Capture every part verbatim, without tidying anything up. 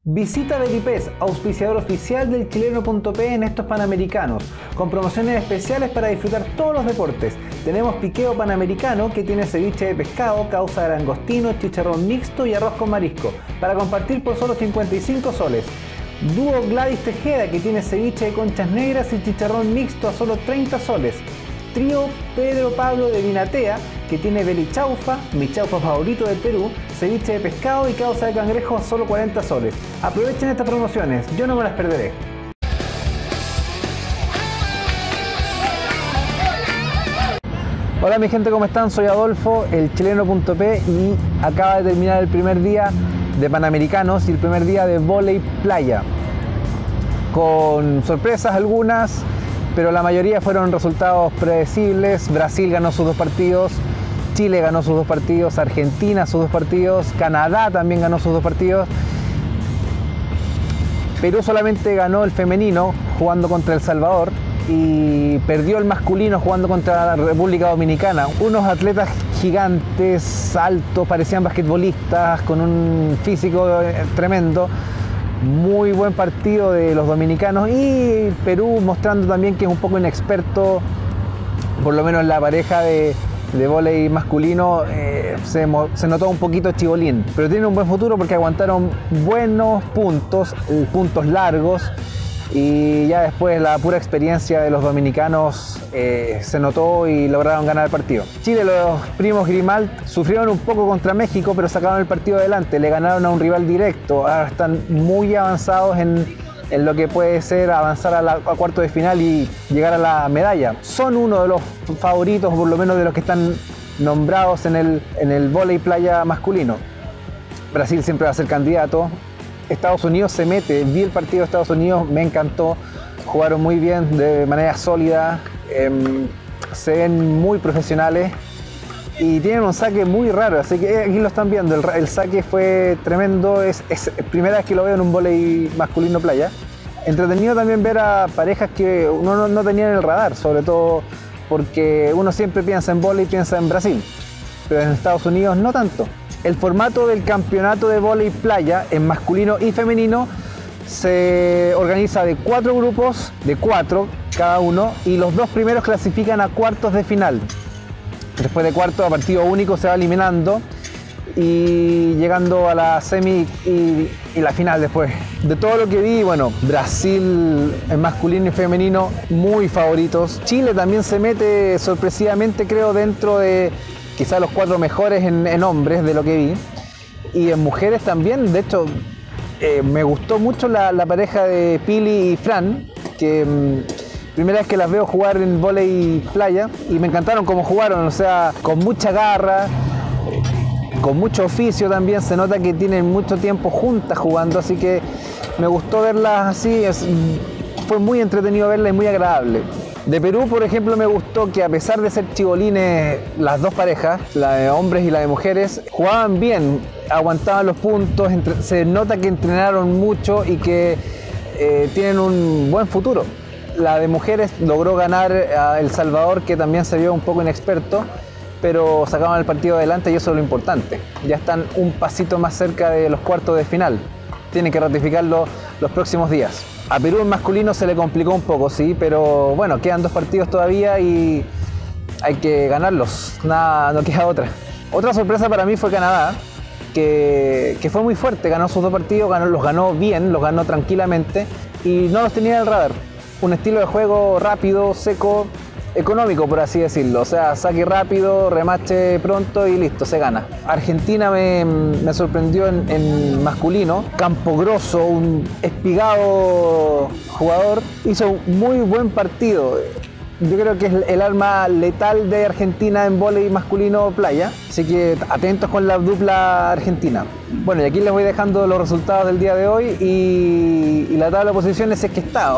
Visita Veripez, auspiciador oficial del chileno punto pe en estos Panamericanos, con promociones especiales para disfrutar todos los deportes. Tenemos piqueo panamericano que tiene ceviche de pescado, causa de langostino, chicharrón mixto y arroz con marisco, para compartir por solo cincuenta y cinco soles. Dúo Gladys Tejeda que tiene ceviche de conchas negras y chicharrón mixto a solo treinta soles. Trío Pedro Pablo de Vinatea que tiene belichaufa, mi chaufa favorito del Perú, ceviche de pescado y causa de cangrejo a solo cuarenta soles. Aprovechen estas promociones, yo no me las perderé. Hola mi gente, ¿cómo están? Soy Adolfo, el chileno punto pe, y acaba de terminar el primer día de Panamericanos y el primer día de vóley playa. Con sorpresas algunas, pero la mayoría fueron resultados predecibles. Brasil ganó sus dos partidos, Chile ganó sus dos partidos, Argentina sus dos partidos, Canadá también ganó sus dos partidos. Perú solamente ganó el femenino jugando contra El Salvador y perdió el masculino jugando contra la República Dominicana. Unos atletas gigantes, altos, parecían basquetbolistas, con un físico tremendo. Muy buen partido de los dominicanos y Perú mostrando también que es un poco inexperto, por lo menos en la pareja de, de vóley masculino eh, se, se notó un poquito chibolín, pero tiene un buen futuro porque aguantaron buenos puntos, puntos largos, y ya después la pura experiencia de los dominicanos eh, se notó y lograron ganar el partido. Chile, los primos Grimalt, sufrieron un poco contra México, pero sacaron el partido adelante, le ganaron a un rival directo. Ahora están muy avanzados en, en lo que puede ser avanzar a, la, a cuarto de final y llegar a la medalla. Son uno de los favoritos, por lo menos de los que están nombrados en el, en el vóley playa masculino. Brasil siempre va a ser candidato. Estados Unidos se mete, vi el partido de Estados Unidos, me encantó, jugaron muy bien, de manera sólida, eh, se ven muy profesionales y tienen un saque muy raro, así que aquí lo están viendo, el, el saque fue tremendo, es, es primera vez que lo veo en un vóley masculino playa. Entretenido también ver a parejas que uno no, no tenía en el radar, sobre todo porque uno siempre piensa en vóley y piensa en Brasil, pero en Estados Unidos no tanto. El formato del campeonato de vóley playa en masculino y femenino se organiza de cuatro grupos, de cuatro cada uno, y los dos primeros clasifican a cuartos de final. Después de cuartos, a partido único se va eliminando y llegando a la semi y, y la final después. De todo lo que vi, bueno, Brasil en masculino y femenino muy favoritos. Chile también se mete sorpresivamente, creo, dentro de quizás los cuatro mejores en, en hombres de lo que vi, y en mujeres también. De hecho, eh, me gustó mucho la, la pareja de Pili y Fran, que mmm, primera vez que las veo jugar en vóley playa y me encantaron cómo jugaron, o sea, con mucha garra, con mucho oficio también, se nota que tienen mucho tiempo juntas jugando, así que me gustó verlas así, es, fue muy entretenido verlas y muy agradable. De Perú, por ejemplo, me gustó que a pesar de ser chibolines las dos parejas, la de hombres y la de mujeres, jugaban bien, aguantaban los puntos, entre, se nota que entrenaron mucho y que eh, tienen un buen futuro. La de mujeres logró ganar a El Salvador, que también se vio un poco inexperto, pero sacaban el partido adelante y eso es lo importante. Ya están un pasito más cerca de los cuartos de final. Tienen que ratificarlo los próximos días. A Perú en masculino se le complicó un poco, sí, pero bueno, quedan dos partidos todavía y hay que ganarlos, nada, no queda otra. Otra sorpresa para mí fue Canadá, que, que fue muy fuerte, ganó sus dos partidos, ganó, los ganó bien, los ganó tranquilamente y no los tenía en el radar. Un estilo de juego rápido, seco, económico, por así decirlo, o sea, saque rápido, remache pronto y listo, se gana. Argentina me, me sorprendió en, en masculino, Campogrosso, un espigado jugador, hizo un muy buen partido. Yo creo que es el arma letal de Argentina en vóley masculino playa, así que atentos con la dupla argentina. Bueno, y aquí les voy dejando los resultados del día de hoy y, y la tabla de posiciones es que está.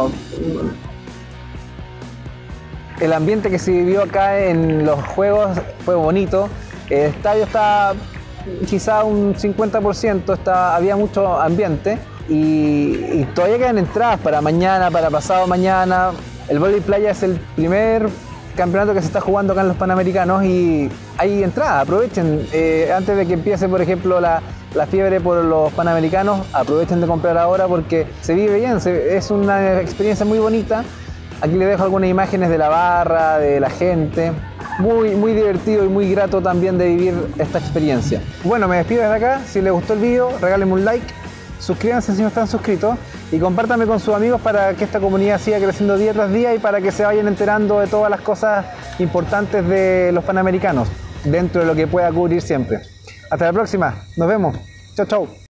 El ambiente que se vivió acá en los juegos fue bonito. El estadio está quizá un cincuenta por ciento, está, había mucho ambiente y, y todavía quedan entradas para mañana, para pasado mañana. El vóley playa es el primer campeonato que se está jugando acá en los Panamericanos y hay entradas, aprovechen. Eh, antes de que empiece, por ejemplo, la, la fiebre por los Panamericanos, aprovechen de comprar ahora porque se vive bien, se, es una experiencia muy bonita. Aquí les dejo algunas imágenes de la barra, de la gente. Muy, muy divertido y muy grato también de vivir esta experiencia. Bueno, me despido desde acá. Si les gustó el video, regálenme un like, suscríbanse si no están suscritos y compártanme con sus amigos para que esta comunidad siga creciendo día tras día y para que se vayan enterando de todas las cosas importantes de los Panamericanos, dentro de lo que pueda cubrir siempre. Hasta la próxima, nos vemos. Chau, chau.